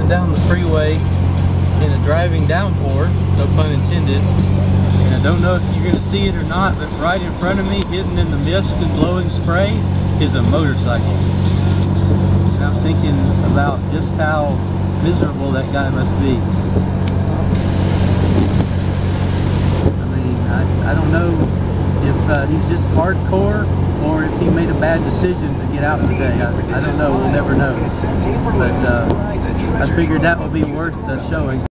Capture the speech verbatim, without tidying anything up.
driving down the freeway in a driving downpour, no pun intended. And I don't know if you're going to see it or not, but right in front of me, hidden in the mist and blowing spray, is a motorcycle. And I'm thinking about just how miserable that guy must be. I mean, I, I don't know if uh, he's just hardcore or if he made a bad decision to get out today. I, I don't know, we'll never know. But uh, I figured that would be worth the showing.